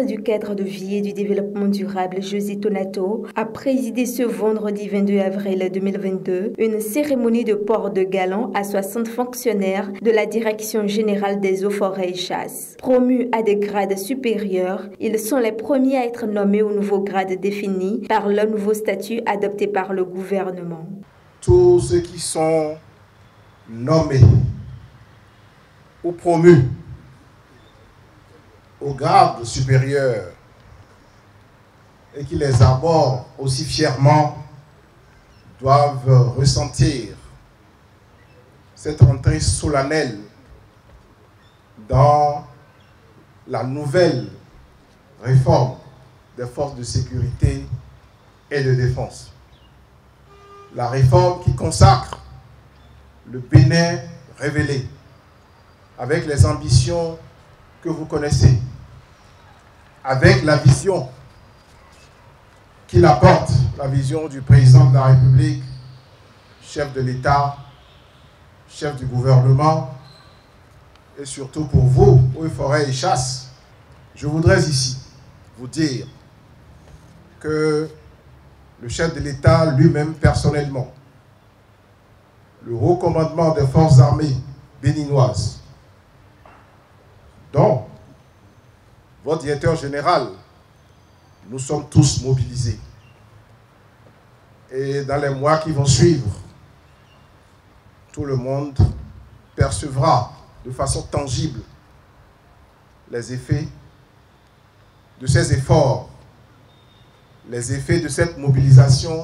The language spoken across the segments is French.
ministre du Cadre de vie et du Développement durable, José Tonato, a présidé ce vendredi 22 avril 2022 une cérémonie de port de galon à 60 fonctionnaires de la Direction générale des eaux, forêts et chasses. Promus à des grades supérieurs, ils sont les premiers à être nommés au nouveau grade défini par le nouveau statut adopté par le gouvernement. Tous ceux qui sont nommés ou promus au grade supérieur et qui les abordent aussi fièrement doivent ressentir cette entrée solennelle dans la nouvelle réforme des forces de sécurité et de défense. La réforme qui consacre le Bénin révélé avec les ambitions que vous connaissez, avec la vision qu'il apporte, la vision du président de la République, chef de l'État, chef du gouvernement, et surtout pour vous, eaux et forêts et chasses. Je voudrais ici vous dire que le chef de l'État lui-même personnellement, le haut commandement des forces armées béninoises, dont votre directeur général, nous sommes tous mobilisés. Et dans les mois qui vont suivre, tout le monde percevra de façon tangible les effets de ces efforts, les effets de cette mobilisation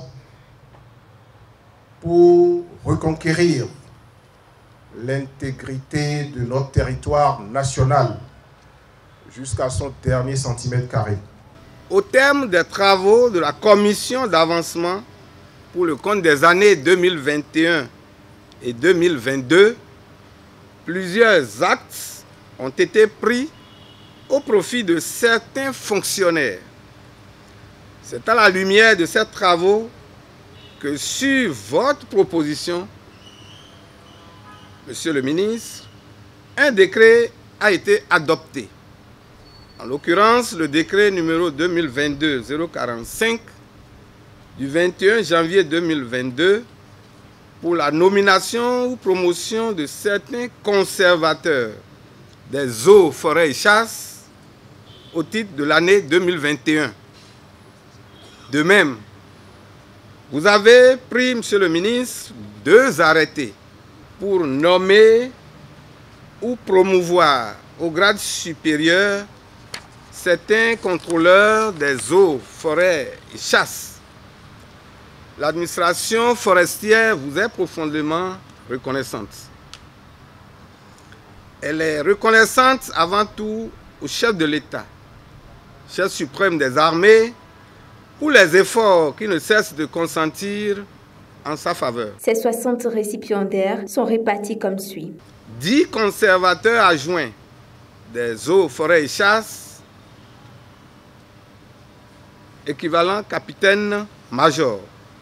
pour reconquérir l'intégrité de notre territoire national jusqu'à son dernier centimètre carré. Au terme des travaux de la commission d'avancement pour le compte des années 2021 et 2022, plusieurs actes ont été pris au profit de certains fonctionnaires. C'est à la lumière de ces travaux que, sur votre proposition, Monsieur le ministre, un décret a été adopté. En l'occurrence, le décret numéro 2022-045 du 21 janvier 2022 pour la nomination ou promotion de certains conservateurs des eaux, forêts et chasses au titre de l'année 2021. De même, vous avez pris, Monsieur le ministre, 2 arrêtés pour nommer ou promouvoir au grade supérieur certains contrôleurs des eaux, forêts et chasses. L'administration forestière vous est profondément reconnaissante. Elle est reconnaissante avant tout au chef de l'État, chef suprême des armées, pour les efforts qui ne cessent de consentir en sa faveur. Ces 60 récipiendaires sont répartis comme suit. 10 conservateurs adjoints des eaux, forêts et chasses, équivalent capitaine-major.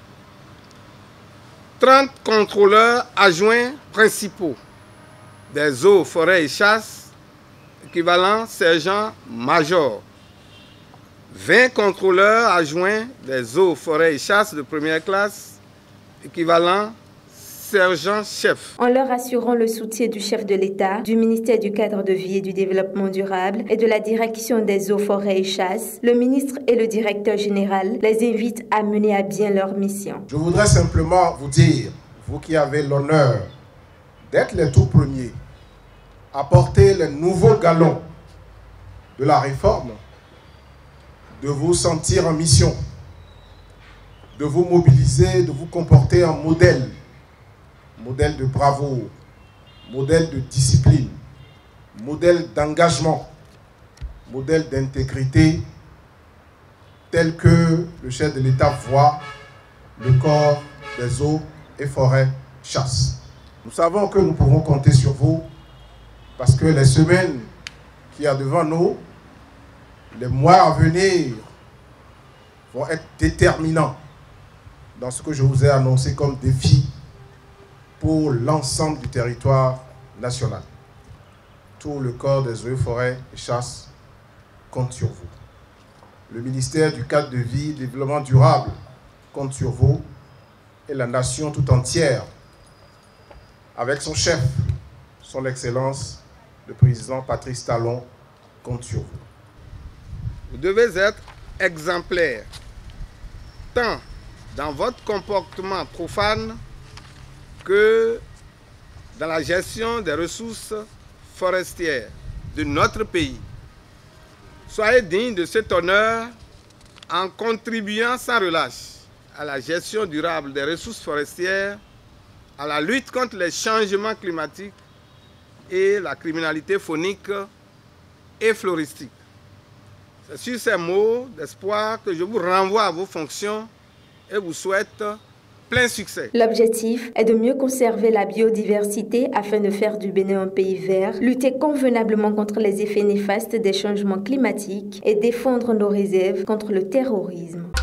30 contrôleurs adjoints principaux des eaux, forêts et chasses, équivalent sergent-major. 20 contrôleurs adjoints des eaux, forêts et chasses de première classe, équivalent sergent-chef. En leur assurant le soutien du chef de l'État, du ministère du Cadre de vie et du Développement durable et de la Direction des eaux, forêts et chasses, le ministre et le directeur général les invitent à mener à bien leur mission. Je voudrais simplement vous dire, vous qui avez l'honneur d'être les tout premiers à porter le nouveau galon de la réforme, de vous sentir en mission, de vous mobiliser, de vous comporter en modèle de bravoure, modèle de discipline, modèle d'engagement, modèle d'intégrité, tel que le chef de l'État voit le corps des eaux et forêts chasse. Nous savons que nous pouvons compter sur vous parce que les semaines qu'il y a devant nous, les mois à venir vont être déterminants dans ce que je vous ai annoncé comme défi pour l'ensemble du territoire national. Tout le corps des eaux et forêts et chasses compte sur vous. le ministère du cadre de vie, développement durable compte sur vous et la nation tout entière, avec son chef, son Excellence, le président Patrice Talon, compte sur vous. Vous devez être exemplaire, tant dans votre comportement profane que dans la gestion des ressources forestières de notre pays. Soyez digne de cet honneur en contribuant sans relâche à la gestion durable des ressources forestières, à la lutte contre les changements climatiques et la criminalité faunique et floristique. C'est sur ces mots d'espoir que je vous renvoie à vos fonctions et vous souhaite plein succès. L'objectif est de mieux conserver la biodiversité afin de faire du Bénin un pays vert, lutter convenablement contre les effets néfastes des changements climatiques et défendre nos réserves contre le terrorisme.